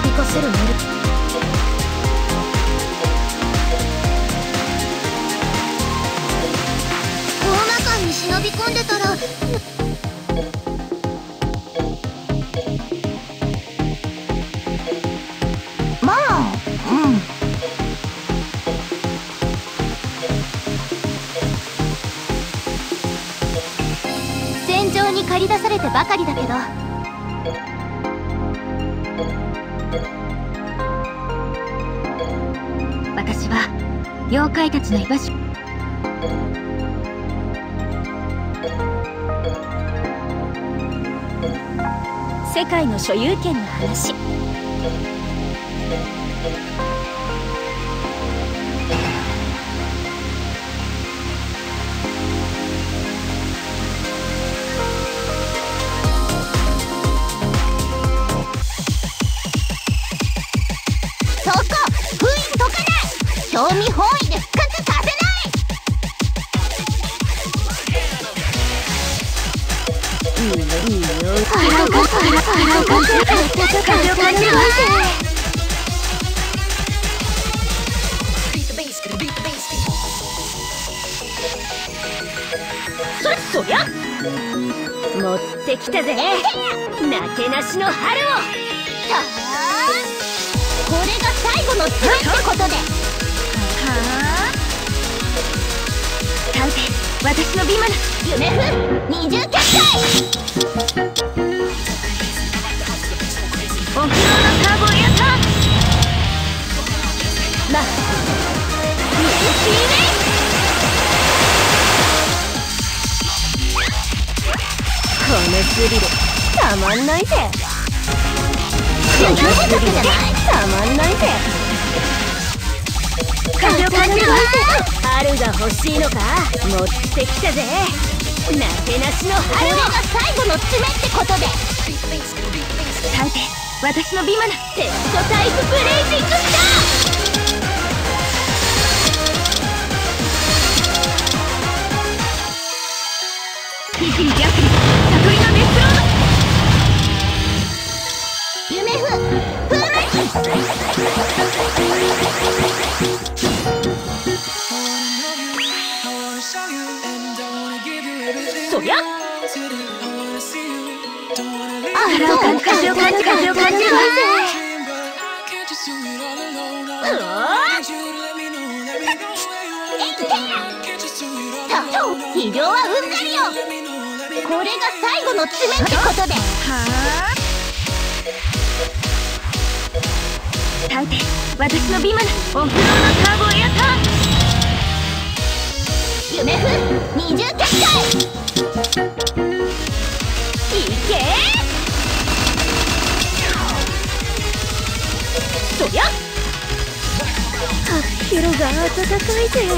かせる能力。大魔館に忍び込んでたらまあ戦場に駆り出されてばかりだけど、私は妖怪たちの居場所。世界の所有権の話。そこ封印解かない。興味本位で復活させない。そりゃ持ってきたぜ、なけなしの春を。これが最後の爪ってことで。タウテ、私のビマナ夢風二重結界。お風呂のターボエアターン。まあミルキーウェイ。このスリルたまんないぜ。このスリルたまんないぜ。風を感じるわ。春が欲しいのか。持ってきたぜ、なけなしの春を。これが最後の爪ってことで。タウテ、私のビマナテストタイプブレイジングスター。インフィニティアプリ悟りのデスロード。夢風風滅。そりゃ風を感じるわ。医療はうんざりよ。これが最後の爪ってことで。タウテ、私のビマナお風呂のターボエアターン。夢風二重結界。いけー。そりゃ色が暖かいぜ。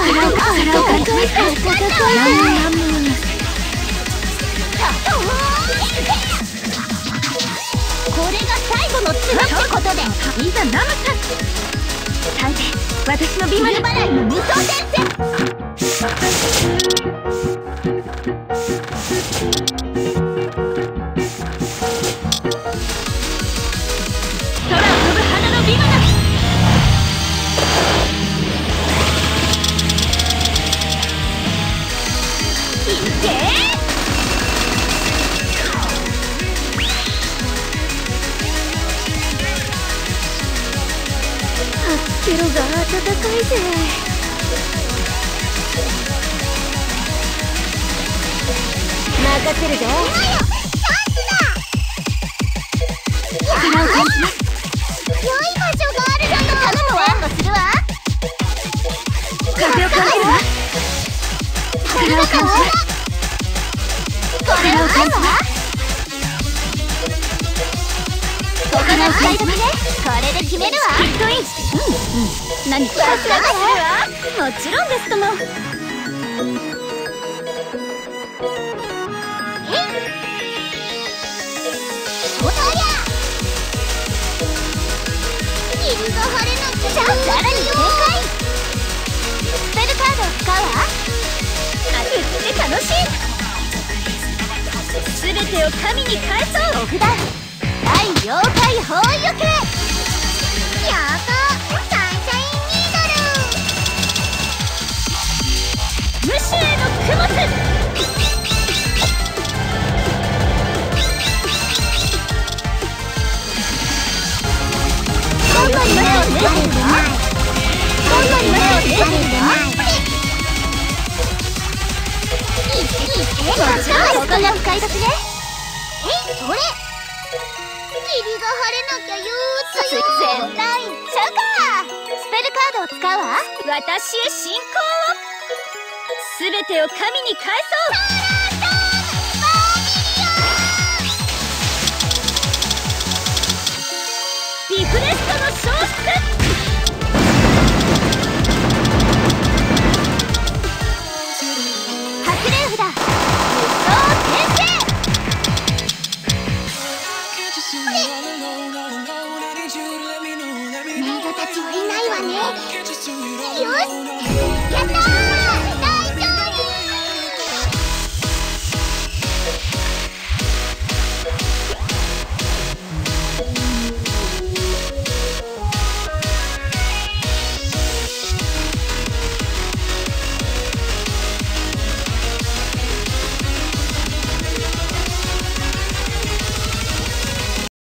これが最後の爪ってことで。いざナムさん。タウテ、私のビマナ払いの無双伝説。空を飛ぶ花のビマナ。いけー。色が暖かいぜ。任せるぜ。今よチャンスだ。力を感じます。良い場所があるだと頼むわ。援護するわ。風を感じるわ。力を感じます。これを感じます。ここが最後ね。これで決めるわ。ヒットイン。何かするわ。もちろんですとも。おりゃ霧が晴れのチャンス。さらに正解。スペルカードを使うわ。言って楽しい。すべてを神に返そう。お札対妖怪包囲よけ。 サンシャインニードル。無視へのクモス。どんなに目をつけてるの？どんなに目をつけてるの？こっちは他が使い時ね。それ霧が晴れなきゃ憂鬱よ。絶対ちゃうか。スペルカードを使うわ。私へ信仰を。すべてを神に返そう。リフレストの消失。白蓮札。メイドたちはいないわね。よし、やったー。